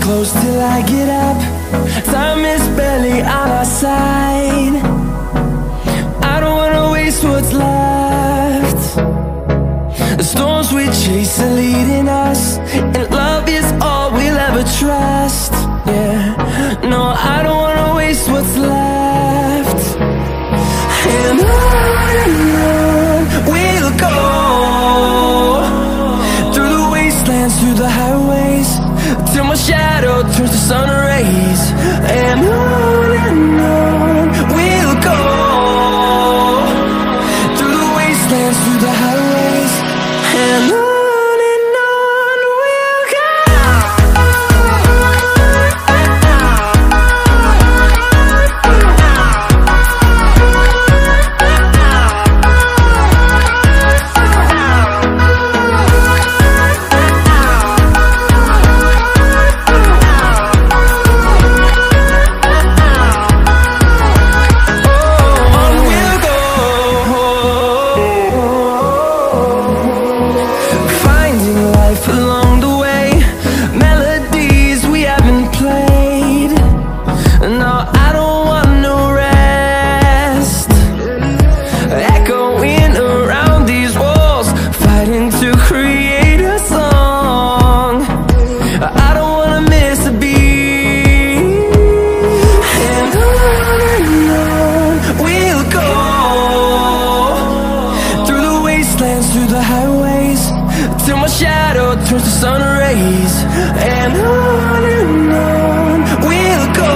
close till I get up. Time is barely on our side. I don't wanna waste what's left. The storms we chase are leading us, and love is all we'll ever trust. Yeah, no, I don't wanna waste what's left. And on we'll go, through the wastelands, through the highways, till my shadow turns to sun rays. And on we'll go, through the wastelands, through the highways, and on. Through the highways, till my shadow turns to sun rays. And on we'll go,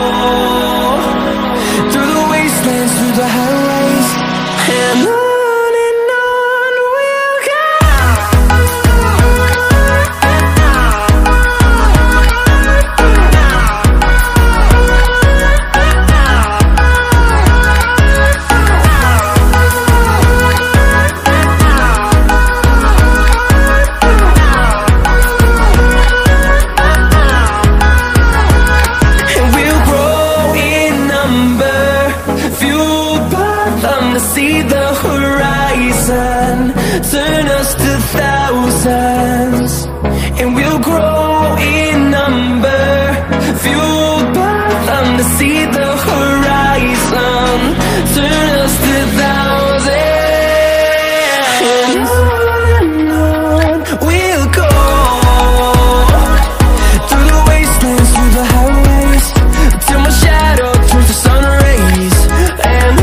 through the wastelands, through the highways, and on we'll go. See the horizon, turn us to thousands, and we'll grow in number, fueled by them. To see the horizon, turn us to thousands, and on we'll go, through the wastelands, through the highways, till my shadow turns to sun rays. And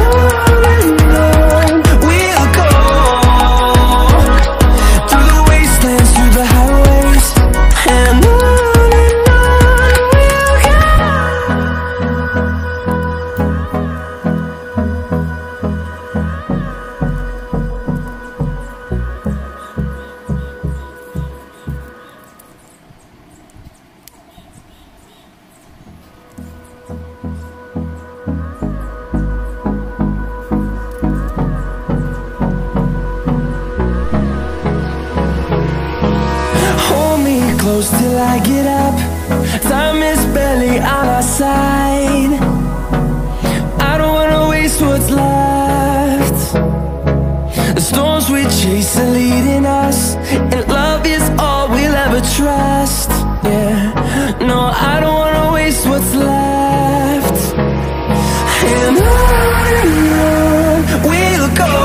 close till I get up. Time is barely on our side. I don't wanna waste what's left. The storms we chase are leading us, and love is all we'll ever trust. Yeah, no, I don't wanna waste what's left. And on we'll go,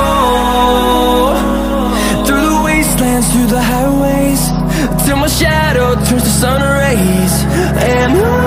through the wastelands, through the highways, till my shadow turns to sun rays. And